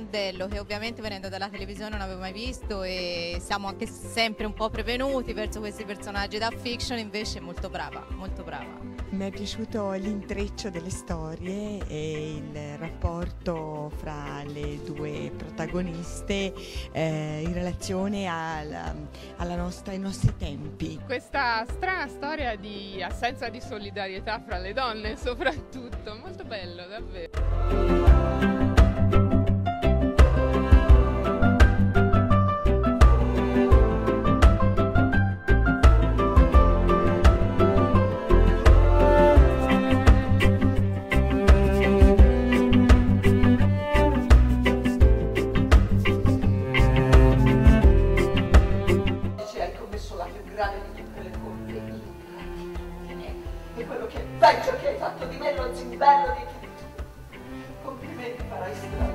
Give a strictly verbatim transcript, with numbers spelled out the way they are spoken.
modello che ovviamente venendo dalla televisione non avevo mai visto, e siamo anche sempre un po' prevenuti verso questi personaggi da fiction, invece molto brava, molto brava. Mi è piaciuto l'intreccio delle storie e il rapporto fra le due protagoniste eh, in relazione alla, alla nostra, ai nostri tempi. Questa strana storia di assenza di solidarietà fra le donne soprattutto, molto bello davvero. Di tutte le colpe, l'ingratitudine, e quello che è peggio che hai fatto di me, lo zimbello di tutti. Complimenti, farai strada.